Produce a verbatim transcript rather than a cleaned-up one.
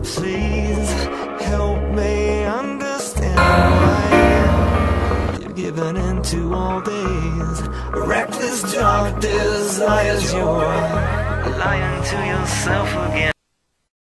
Please help me understand why you've given into all these reckless dark desires. You're lying to yourself again.